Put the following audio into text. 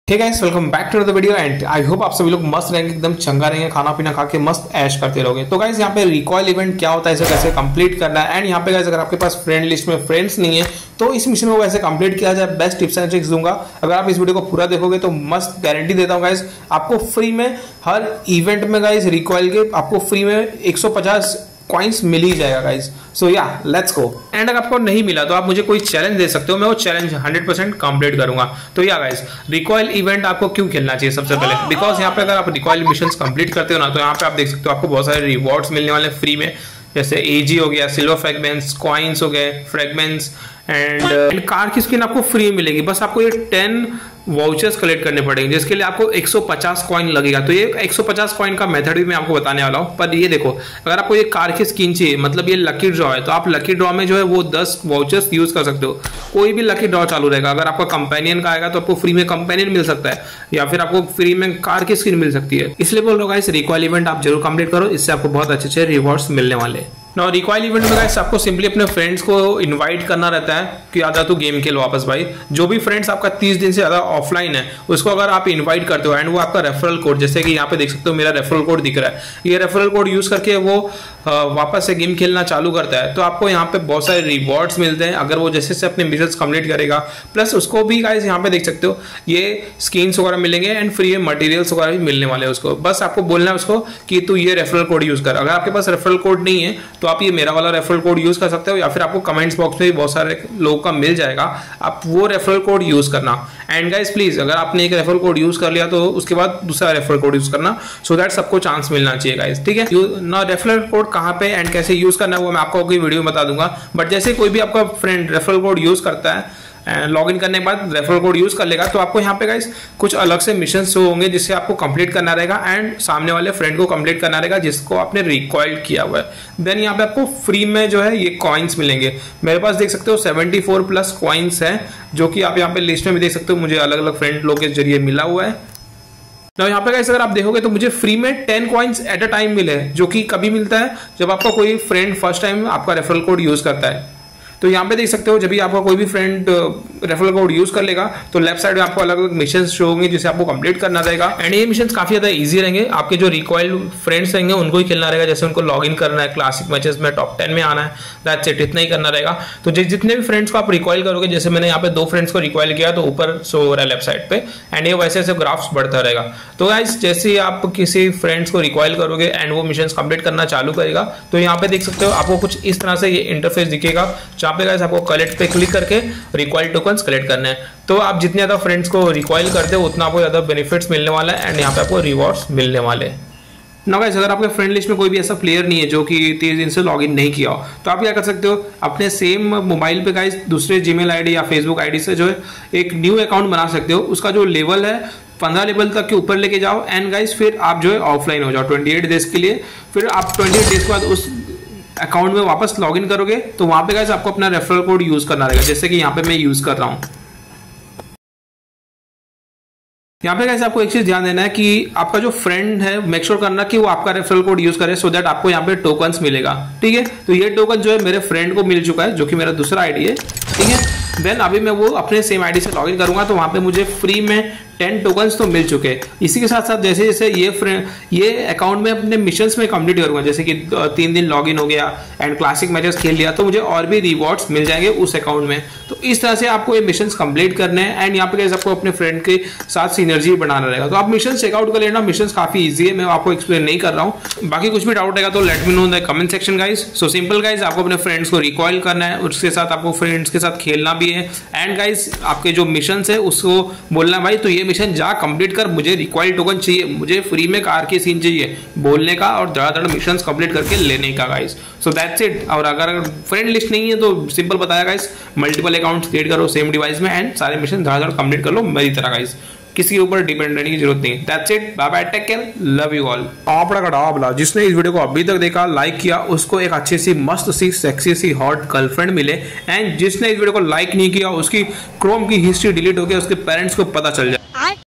Hey guys, welcome back to the video and I hope आप सभी लोग मस्त रहेंगे, एकदम चंगा रहेंगे, खाना पीना खा के मस्त ऐश करते रहोगे। तो गाइस यहाँ पे रिकॉयल इवेंट क्या होता है, इसे कैसे कंप्लीट करना है एंड यहाँ पे गाइस अगर आपके पास फ्रेंड लिस्ट में फ्रेंड्स नहीं है तो इस मिशन को कैसे कंप्लीट किया जाए, बेस्ट टिप्स एंड ट्रिक्स दूंगा। अगर आप इस वीडियो को पूरा देखोगे तो मस्त गारंटी देता हूँ गाइस, आपको फ्री में हर इवेंट में गाइस रिकॉयल के आपको फ्री में 150 कॉइन्स मिल ही जाएगा गाइस। सो या लेट्स गो। एंड अगर आपको नहीं मिला तो आप मुझे कोई चैलेंज दे सकते हो, मैं वो चैलेंज 100% कंप्लीट करूंगा। तो या गाइस, रिकॉयल इवेंट आपको क्यों खेलना चाहिए सबसे पहले, बिकॉज यहाँ पे अगर आप रिकॉयल मिशंस कंप्लीट करते हो ना तो यहाँ पे आप देख सकते हो आपको बहुत सारे रिवॉर्ड्स मिलने वाले फ्री में, जैसे एजी हो गया, सिल्वर फ्रेगमेंट्स, कॉइन्स हो गए, फ्रेगमेंट्स एंड कार की स्किन आपको फ्री मिलेगी। बस आपको ये 10 वाउचर्स कलेक्ट करने पड़ेंगे जिसके लिए आपको 150 कॉइन लगेगा। तो ये 150 कॉइन का मेथड भी मैं आपको बताने वाला हूँ। पर ये देखो, अगर आपको ये कार की स्किन चाहिए, मतलब ये लकी ड्रॉ है, तो आप लकी ड्रॉ में जो है वो 10 वाउचर्स यूज कर सकते हो। कोई भी लकी ड्रॉ चालू रहेगा। अगर आपका कंपेनियन का आएगा तो आपको फ्री में कंपेनियन मिल सकता है या फिर आपको फ्री में कार की स्किन मिल सकती है। इसलिए बोल रहा हूँ गाइस, रिकॉयल इवेंट आप जरूर कंप्लीट करो, इससे आपको बहुत अच्छे अच्छे रिवॉर्ड्स मिलने वाले हैं। ना रिकॉयल इवेंट में गाइस आपको सिंपली अपने फ्रेंड्स को इनवाइट करना रहता है कि आजा तू गेम खेल वापस भाई। जो भी फ्रेंड्स आपका 30 दिन से ज्यादा ऑफलाइन है उसको अगर आप इनवाइट करते हो एंड वो आपका रेफरल कोड, जैसे कि यहाँ पे देख सकते हो मेरा रेफरल कोड दिख रहा है, ये रेफरल कोड यूज करके वो वापस से गेम खेलना चालू करता है तो आपको यहाँ पे बहुत सारे रिवॉर्ड्स मिलते हैं अगर वो जैसे से अपने मिशंस कंप्लीट करेगा। प्लस उसको भी गाइस यहाँ पे देख सकते हो ये स्किन्स वगैरह मिलेंगे एंड फ्री में मटेरियल्स वगैरह भी मिलने वाले हैं उसको। बस आपको बोलना है उसको कि तू ये रेफरल कोड यूज कर। अगर आपके पास रेफरल कोड नहीं है तो आप ये मेरा वाला रेफरल कोड यूज कर सकते हो या फिर आपको कमेंट्स बॉक्स में भी बहुत सारे लोगों का मिल जाएगा, आप वो रेफरल कोड यूज करना। एंड गाइस प्लीज, अगर आपने एक रेफरल कोड यूज कर लिया तो उसके बाद दूसरा रेफरल कोड यूज करना, सो दैट सबको चांस मिलना चाहिए गाइस, ठीक है। ना रेफरल कोड कहाँ पे एंड कैसे यूज करना है वो मैं आपको कोई वीडियो में बता दूंगा। बट जैसे कोई भी आपका फ्रेंड रेफरल कोड यूज करता है, लॉग इन करने के बाद रेफरल कोड यूज कर लेगा तो आपको यहाँ पे गाइस कुछ अलग से मिशन शो होंगे जिससे आपको कंप्लीट करना रहेगा एंड सामने वाले फ्रेंड को कंप्लीट करना रहेगा जिसको आपने रिकॉइल्ड किया हुआ है। देन यहाँ पे आपको फ्री में जो है ये कॉइन्स मिलेंगे। मेरे पास देख सकते हो 74 प्लस कॉइन्स है जो कि आप यहाँ पे लिस्ट में भी देख सकते हो, मुझे अलग अलग फ्रेंड लोग के जरिए मिला हुआ है। तो यहाँ पे गाइस अगर आप देखोगे तो मुझे फ्री में 10 कॉइन्स एट अ टाइम मिले, जो कि कभी मिलता है जब आपका कोई फ्रेंड फर्स्ट टाइम आपका रेफरल कोड यूज करता है। तो यहाँ पे देख सकते हो जब भी आपका कोई भी फ्रेंड रेफरल कोड यूज कर लेगा तो लेफ्ट साइड में आपको अलग अलग मिशंस शो होंगे जिसे आपको कंप्लीट करना रहेगा एंड ये मिशंस काफी ज्यादा इजी रहेंगे। आपके जो रिकॉइल फ्रेंड्स रहेंगे उनको ही खेलना रहेगा, जैसे उनको लॉग इन करना है, क्लासिक मैचेस में टॉप 10 में आना है, दैट्स इट, इतना ही करना रहेगा। तो जितने भी फ्रेंड्स को आप रिकॉइल करोगे, जैसे मैंने यहाँ पे 2 फ्रेंड्स को रिकॉइल किया तो ऊपर शो हो रहा है लेफ्ट साइड पे एंड ये वैसे ऐसे ग्राफ्स बढ़ता रहेगा। तो गाइस जैसे ही आप किसी फ्रेंड्स को रिकॉइल करोगे एंड वो मिशंस कंप्लीट करना चालू करेगा तो यहाँ पे देख सकते हो आपको कुछ इस तरह से ये इंटरफेस दिखेगा जहाँ पे गाइस आपको कलेक्ट पे क्लिक करके रिकॉइल टोकन्स कलेक्ट करने हैं। तो आप जितने ज्यादा फ्रेंड्स को रिकॉइल करते हो उतना आपको ज्यादा बेनिफिट्स मिलने वाला है एंड यहाँ पे आपको रिवॉर्ड्स मिलने वाले हैं। ना गाइस, अगर आपके फ्रेंड लिस्ट में कोई भी ऐसा प्लेयर नहीं है जो कि 30 दिन से लॉगिन नहीं किया हो तो आप क्या कर सकते हो, अपने सेम मोबाइल पे गाइस दूसरे जीमेल आईडी या फेसबुक आईडी से जो है एक न्यू अकाउंट बना सकते हो। उसका जो लेवल है 15 लेवल तक के ऊपर लेके जाओ एंड गाइस फिर आप जो है ऑफलाइन हो जाओ 28 डेज के लिए। फिर आप 28 डेज के बाद उस अकाउंट में वापस लॉगिन करोगे तो वहां पे गाइस आपको अपना रेफरल कोड यूज करना रहेगा, जैसे कि यहाँ पे मैं यूज कर रहा हूँ। यहाँ पे गाइस आपको एक चीज ध्यान देना है कि आपका जो फ्रेंड है मेक श्योर करना कि वो आपका रेफरल कोड यूज करे सो दैट आपको यहाँ पे टोकन्स मिलेगा, ठीक है। तो ये टोकन जो है मेरे फ्रेंड को मिल चुका है जो कि मेरा दूसरा आईडी है, ठीक है। देन अभी मैं वो अपने सेम आईडी से लॉगिन करूंगा तो वहां पे मुझे फ्री में 10 टोकन्स तो मिल चुके हैं। इसी के साथ साथ जैसे जैसे ये अकाउंट में अपने मिशंस में कंप्लीट करूंगा, जैसे कि 3 दिन लॉगिन हो गया एंड क्लासिक मैचेस खेल लिया तो मुझे और भी रिवॉर्ड्स मिल जाएंगे उस अकाउंट में। तो इस तरह से आपको ये मिशंस कंप्लीट करने हैं एंड यहाँ पे आपको अपने फ्रेंड के साथ सिनर्जी बनाना रहेगा। तो आप मिशन चेकआउट कर लेना, मिशंस काफी ईजी है, मैं आपको एक्सप्लेन नहीं कर रहा हूँ। बाकी कुछ भी डाउट रहेगा तो let me know in the comment section guys. So simple guys, आपको अपने फ्रेंड्स को रिकॉइल करना है, उसके साथ आपको फ्रेंड्स के साथ खेलना भी है एंड गाइस आपके जो मिशंस है उसको बोलना भाई तो ये मिशन जा कंप्लीट कर, मुझे रिकॉइल टोकन चाहिए, मुझे फ्री में कार की सीन चाहिए, बोलने का और धड़ाधड़ मिशंस कंप्लीट करके लेने का गाइस। So that's it. और अगर फ्रेंड लिस्ट नहीं है तो सिंपल बताया गाइस, मल्टीपल अकाउंट्स क्रिएट करो सेम डिवाइस में एंड सारे मिशन धड़ाधड़ कंप्लीट कर लो मेरी तरह गाइस, किसी के ऊपर डिपेंड रहने की जरूरत नहीं। That's it, bye bye, take care, love you all. आपड़ा का डाबला जिसने इस वीडियो को अभी तक देखा, लाइक किया, उसको एक अच्छी सी मस्त सी सेक्सी सी हॉट गर्लफ्रेंड मिले एंड जिसने इस वीडियो को लाइक नहीं किया उसकी क्रोम की हिस्ट्री डिलीट हो गया, उसके पेरेंट्स को पता चल जाए।